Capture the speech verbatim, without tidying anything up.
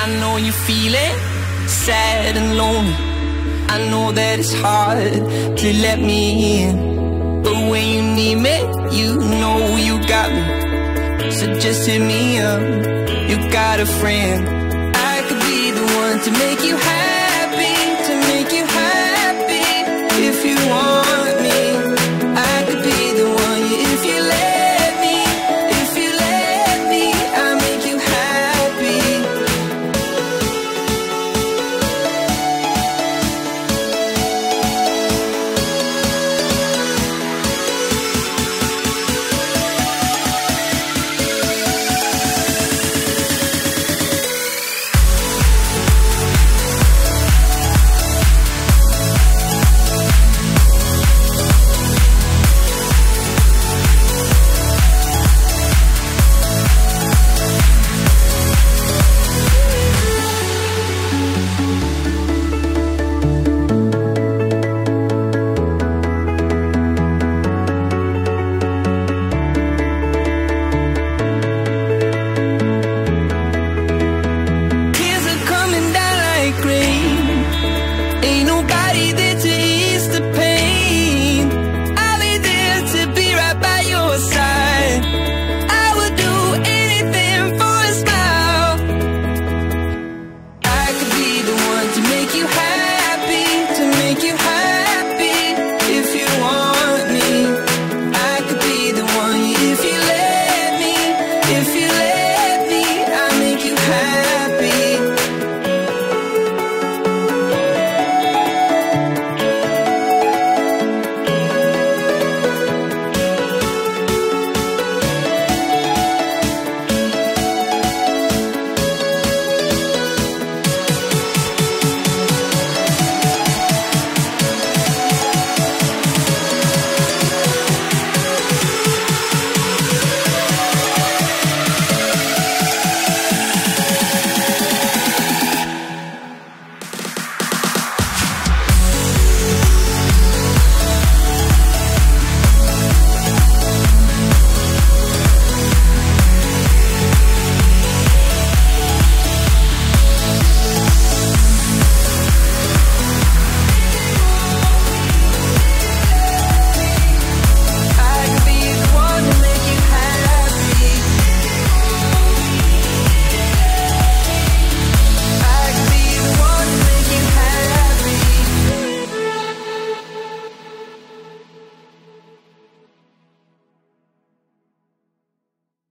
I know you feel it, sad and lonely. I know that it's hard to let me in, but when you need me, you know you got me. So just hit me up, you got a friend. I could be the one to make you happy, to make you happy. If you want me, I could be the one, yeah, if you let me, if you let me, I'll make you happy. Tears are coming down like rain. Ain't nobody there